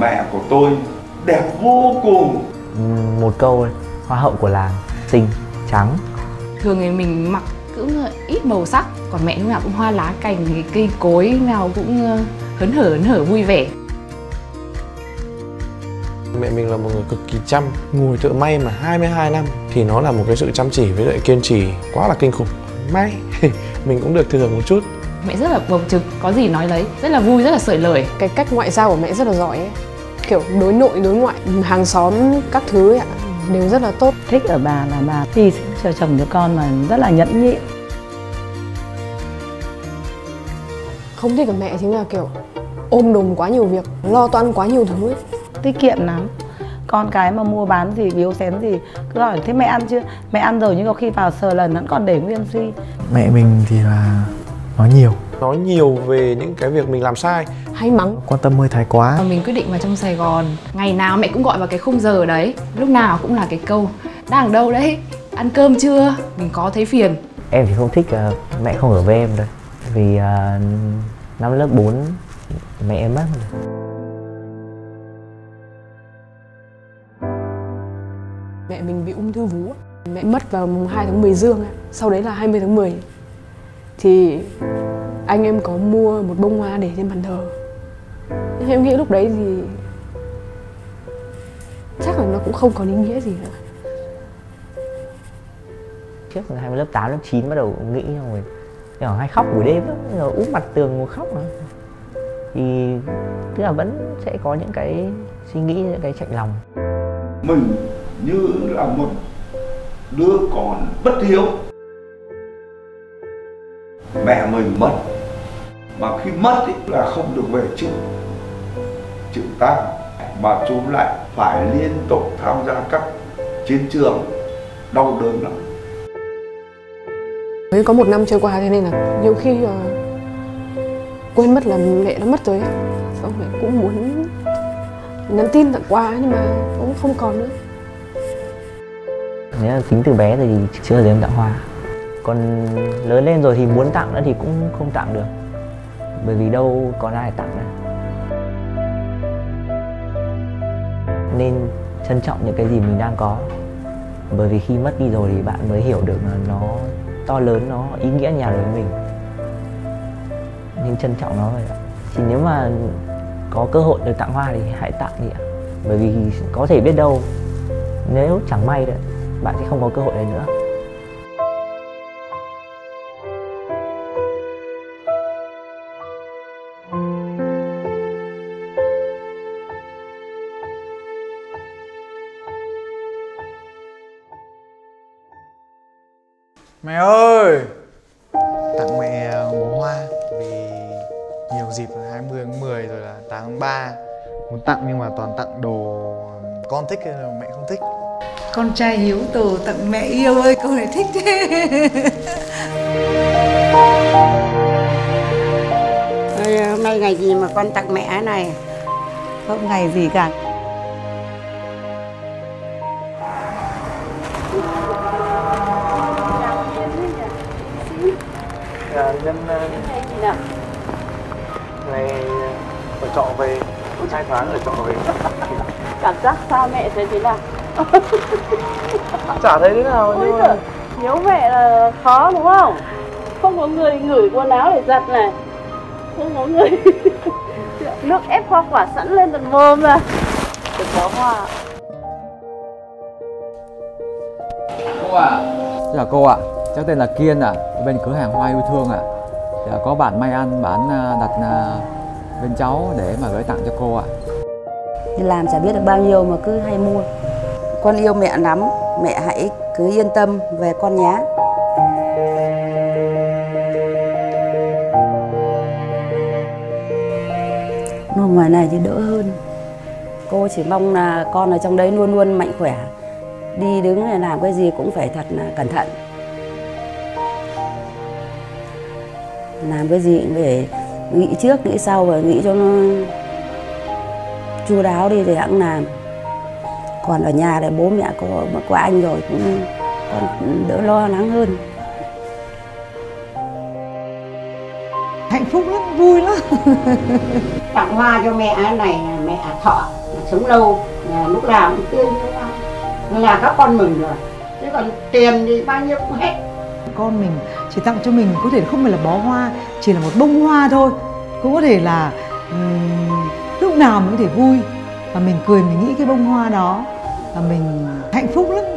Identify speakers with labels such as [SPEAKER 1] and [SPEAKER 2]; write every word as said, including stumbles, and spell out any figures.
[SPEAKER 1] Mẹ của tôi đẹp vô cùng.
[SPEAKER 2] Một câu ấy, hoa hậu của làng, xinh, trắng.
[SPEAKER 3] Thường thì mình mặc cũng ít màu sắc, còn mẹ lúc nào cũng hoa lá cành, cây cối nào cũng hớn hở hớn hở vui vẻ.
[SPEAKER 4] Mẹ mình là một người cực kỳ chăm, ngồi thợ may mà hai mươi hai năm thì nó là một cái sự chăm chỉ với lại kiên trì quá là kinh khủng. May mình cũng được thừa hưởng một chút.
[SPEAKER 3] Mẹ rất là bộc trực, có gì nói lấy, rất là vui, rất là sởi lời.
[SPEAKER 5] Cái cách ngoại giao của mẹ rất là giỏi ấy. Kiểu đối nội, đối ngoại, hàng xóm, các thứ ấy ạ, đều rất là tốt.
[SPEAKER 6] Thích ở bà là bà hy sinh cho chồng cho con mà rất là nhẫn nhịn.
[SPEAKER 5] Không thích ở mẹ chính là kiểu ôm đồm quá nhiều việc, lo toan quá nhiều thứ ấy.
[SPEAKER 6] Tiết kiệm lắm. Con cái mà mua bán gì, biếu xén gì cứ hỏi thế mẹ ăn chưa? Mẹ ăn rồi nhưng có khi vào sờ lần vẫn còn để nguyên si.
[SPEAKER 7] Mẹ mình thì là nói nhiều.
[SPEAKER 4] Nói nhiều về những cái việc mình làm sai.
[SPEAKER 5] Hay mắng.
[SPEAKER 7] Quan tâm hơi thái quá.
[SPEAKER 3] Mình quyết định vào trong Sài Gòn. Ngày nào mẹ cũng gọi vào cái khung giờ đấy. Lúc nào cũng là cái câu đang ở đâu đấy? Ăn cơm chưa? Mình có thấy phiền.
[SPEAKER 2] Em thì không thích uh, mẹ không ở với em đâu. Vì uh, năm lớp bốn mẹ em mất rồi.
[SPEAKER 5] Mẹ mình bị ung thư vú. Mẹ mất vào mùng hai tháng mười dương, sau đấy là hai mươi tháng mười. Thì anh em có mua một bông hoa để trên bàn thờ. Em nghĩ lúc đấy thì chắc là nó cũng không có ý nghĩa gì nữa.
[SPEAKER 2] Trước là hai mươi lớp tám, lớp chín bắt đầu nghĩ rồi nhỏ hay khóc buổi đêm đó, rồi úp mặt tường ngồi khóc mà. Thì tức là vẫn sẽ có những cái suy nghĩ, những cái chạnh lòng.
[SPEAKER 1] Mình như là một đứa con bất hiếu. Mẹ mình mất, mà khi mất ý, là không được về chịu chịu tang, mà chú lại phải liên tục tham gia các chiến trường, đau đớn lắm.
[SPEAKER 5] Mới có một năm trôi qua thế nên là nhiều khi uh, quên mất là mẹ đã mất rồi ấy. Xong mẹ cũng muốn nhắn tin tặng quà nhưng mà cũng không còn nữa.
[SPEAKER 2] Nếu là tính từ bé thì chưa bao giờ em tặng hoa. Còn lớn lên rồi thì muốn tặng nữa thì cũng không tặng được. Bởi vì đâu còn ai để tặng nữa. Nên trân trọng những cái gì mình đang có. Bởi vì khi mất đi rồi thì bạn mới hiểu được là nó to lớn, nó ý nghĩa nhà đối với mình. Nên trân trọng nó vậy ạ. Chỉ nếu mà có cơ hội được tặng hoa thì hãy tặng đi ạ. Bởi vì có thể biết đâu nếu chẳng may đấy, bạn sẽ không có cơ hội đấy nữa.
[SPEAKER 7] Mẹ ơi! Tặng mẹ bó hoa vì nhiều dịp là hai mươi tháng mười rồi là tám tháng ba. Muốn tặng nhưng mà toàn tặng đồ con thích hay là mẹ không thích.
[SPEAKER 8] Con trai hiếu tử tặng mẹ yêu ơi, câu này thích thế.
[SPEAKER 9] Hôm nay ngày gì mà con tặng mẹ này?
[SPEAKER 6] Không ngày gì cả.
[SPEAKER 2] À, nhân ngày ở trọ về, hai tháng ở trọ về.
[SPEAKER 9] Cảm giác xa mẹ thấy thế nào?
[SPEAKER 2] Chả thấy thế nào nhưng mà
[SPEAKER 9] nhớ mẹ là khó đúng không? Không có người ngửi quần áo để giặt này, không có người nước ép hoa quả sẵn lên tận mồm rồi. Được bó hoa.
[SPEAKER 10] Cô ạ. À. Chào cô ạ. À. Cháu tên là Kiên ạ. À. Bên cửa hàng hoa yêu thương ạ. À. Có bạn may ăn bán đặt bên cháu để mà gửi tặng cho cô ạ. À.
[SPEAKER 9] Đi làm chả biết được bao nhiêu mà cứ hay mua. Con yêu mẹ lắm, mẹ hãy cứ yên tâm về con nhé. Ở ngoài này thì đỡ hơn. Cô chỉ mong là con ở trong đấy luôn luôn mạnh khỏe. Đi đứng này làm cái gì cũng phải thật là cẩn thận. Làm cái gì cũng phải nghĩ trước, nghĩ sau và nghĩ cho nó chu đáo đi thì hẵng làm. Còn ở nhà thì bố mẹ có, có anh rồi cũng còn đỡ lo lắng hơn.
[SPEAKER 8] hạnh phúc lắm, vui lắm.
[SPEAKER 11] Tặng hoa cho mẹ này là mẹ thọ, sống lâu, lúc nào cũng tươi như hoa, là các con mừng rồi. Chứ còn tiền thì bao nhiêu cũng hết.
[SPEAKER 8] Con mình chỉ tặng cho mình có thể không phải là bó hoa, chỉ là một bông hoa thôi, cũng có thể là um, lúc nào mình có thể vui và mình cười, mình nghĩ cái bông hoa đó và mình hạnh phúc lắm.